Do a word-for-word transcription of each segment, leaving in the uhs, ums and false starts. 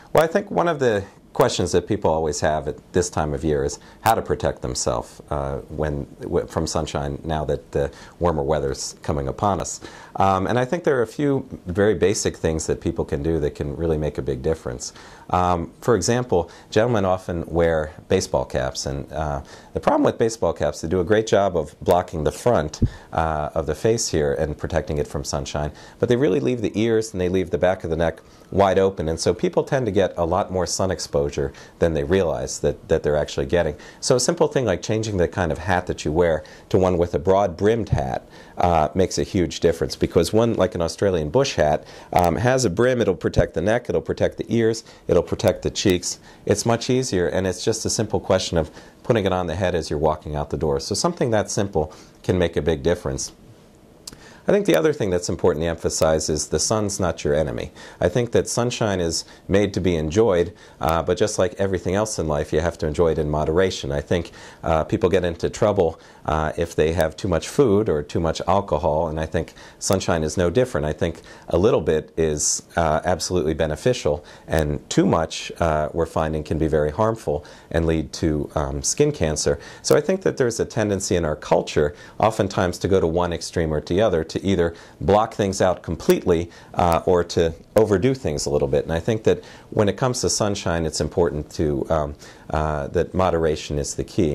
Well, I think one of the questions that people always have at this time of year is how to protect themselves uh, when w from sunshine now that the warmer weather's coming upon us. Um, and I think there are a few very basic things that people can do that can really make a big difference. Um, for example, gentlemen often wear baseball caps, and uh, the problem with baseball caps, they do a great job of blocking the front uh, of the face here and protecting it from sunshine, but they really leave the ears and they leave the back of the neck wide open, and so people tend to get a lot more sun exposure than they realize that, that they're actually getting. So a simple thing like changing the kind of hat that you wear to one with a broad brimmed hat uh, makes a huge difference, because one like an Australian bush hat um, has a brim. It'll protect the neck, it'll protect the ears, it'll protect the cheeks. It's much easier, and it's just a simple question of putting it on the head as you're walking out the door. So something that simple can make a big difference. I think the other thing that's important to emphasize is the sun's not your enemy. I think that sunshine is made to be enjoyed, uh, but just like everything else in life, you have to enjoy it in moderation. I think uh, people get into trouble uh, if they have too much food or too much alcohol, and I think sunshine is no different. I think a little bit is uh, absolutely beneficial, and too much uh, we're finding can be very harmful and lead to um, skin cancer. So I think that there's a tendency in our culture oftentimes to go to one extreme or to the other, to either block things out completely uh, or to overdo things a little bit. And I think that when it comes to sunshine, it's important to um, uh, that moderation is the key.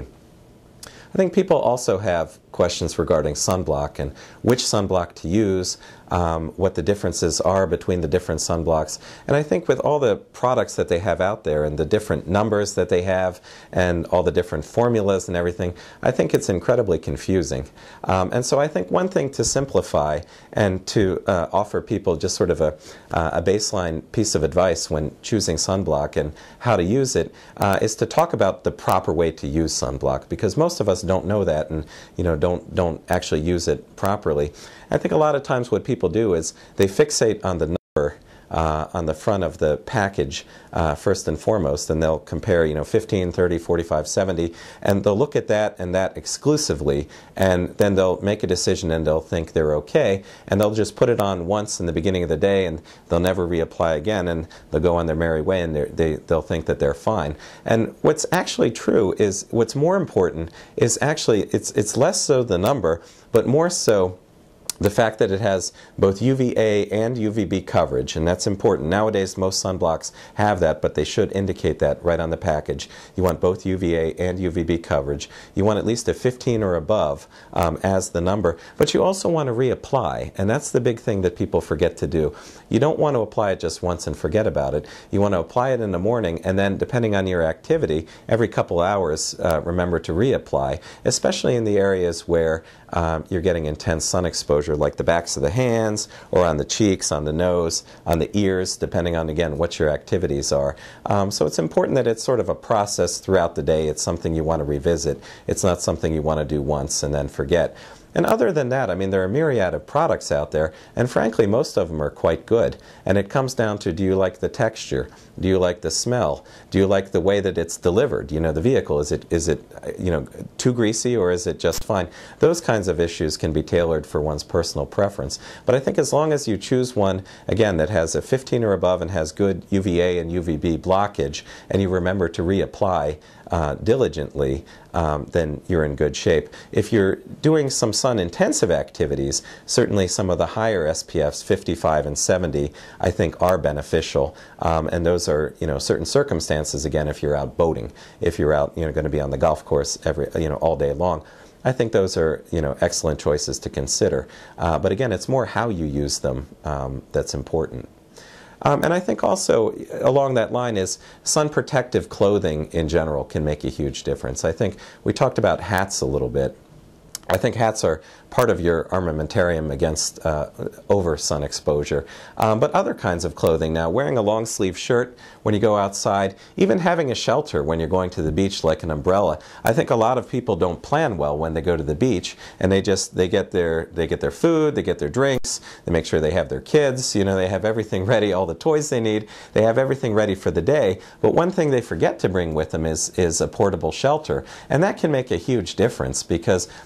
I think people also have questions regarding sunblock and which sunblock to use, um, what the differences are between the different sunblocks. And I think with all the products that they have out there and the different numbers that they have and all the different formulas and everything, I think it's incredibly confusing. Um, and so I think one thing to simplify and to uh, offer people just sort of a, uh, a baseline piece of advice when choosing sunblock and how to use it uh, is to talk about the proper way to use sunblock, because most of us don't know that and you know don't don't actually use it properly. I think a lot of times what people do is they fixate on the number uh, on the front of the package uh, first and foremost, and they'll compare you know fifteen, thirty, forty-five, seventy, and they'll look at that and that exclusively, and then they'll make a decision and they'll think they're okay, and they'll just put it on once in the beginning of the day and they'll never reapply again, and they'll go on their merry way, and they, they'll think that they're fine. And what's actually true is, what's more important is actually, it's, it's less so the number, but more so the fact that it has both U V A and U V B coverage, and that's important. Nowadays most sunblocks have that, but they should indicate that right on the package. You want both U V A and U V B coverage. You want at least a fifteen or above um, as the number, but you also want to reapply, and that's the big thing that people forget to do. You don't want to apply it just once and forget about it. You want to apply it in the morning, and then depending on your activity, every couple hours uh, remember to reapply, especially in the areas where um, you're getting intense sun exposure, like the backs of the hands, or on the cheeks, on the nose, on the ears, depending on, again, what your activities are. Um, so it's important that it's sort of a process throughout the day. It's something you want to revisit. It's not something you want to do once and then forget. And other than that, I mean, there are a myriad of products out there, and frankly, most of them are quite good. And it comes down to, do you like the texture? Do you like the smell? Do you like the way that it's delivered? You know, the vehicle, is it, is it you know, too greasy, or is it just fine? Those kinds of issues can be tailored for one's personal preference. But I think as long as you choose one, again, that has a fifteen or above and has good U V A and U V B blockage, and you remember to reapply uh, diligently, um, then you're in good shape. If you're doing some sun-intensive activities, certainly some of the higher S P Fs, fifty-five and seventy, I think are beneficial. Um, and those are, you know, certain circumstances, again, if you're out boating, if you're out, you know, going to be on the golf course every, you know, all day long. I think those are, you know, excellent choices to consider. Uh, but again, it's more how you use them um, that's important. Um, and I think also along that line is sun protective clothing in general can make a huge difference. I think we talked about hats a little bit. I think hats are part of your armamentarium against uh, over sun exposure. Um, but other kinds of clothing now, wearing a long sleeve shirt when you go outside, even having a shelter when you're going to the beach like an umbrella. I think a lot of people don't plan well when they go to the beach, and they just, they get their, they get their food, they get their drinks, they make sure they have their kids, you know, they have everything ready, all the toys they need, they have everything ready for the day. But one thing they forget to bring with them is, is a portable shelter. And that can make a huge difference, because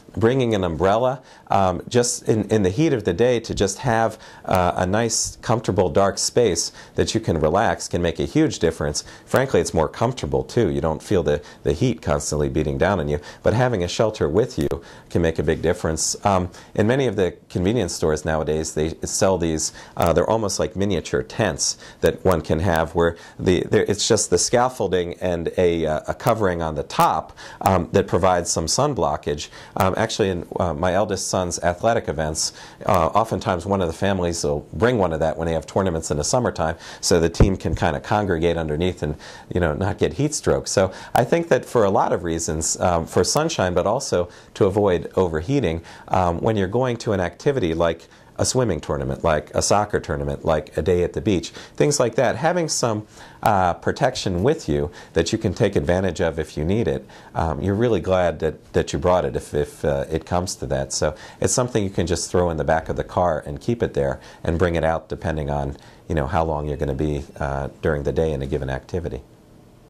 bringing an umbrella, um, just in, in the heat of the day, to just have uh, a nice, comfortable, dark space that you can relax can make a huge difference. Frankly, it's more comfortable too. You don't feel the, the heat constantly beating down on you. But having a shelter with you can make a big difference. Um, in many of the convenience stores nowadays, they sell these, uh, they're almost like miniature tents that one can have, where the, it's just the scaffolding and a, uh, a covering on the top um, that provides some sun blockage. Um, actually, in uh, my eldest son's athletic events, uh, oftentimes one of the families will bring one of that when they have tournaments in the summertime, so the team can kind of congregate underneath and, you know, not get heat stroke. So I think that for a lot of reasons, um, for sunshine, but also to avoid overheating, um, when you're going to an activity like a swimming tournament, like a soccer tournament, like a day at the beach, things like that, having some uh, protection with you that you can take advantage of if you need it, um, you're really glad that, that you brought it if, if uh, it comes to that. So it's something you can just throw in the back of the car and keep it there and bring it out depending on, you know, how long you're going to be uh, during the day in a given activity.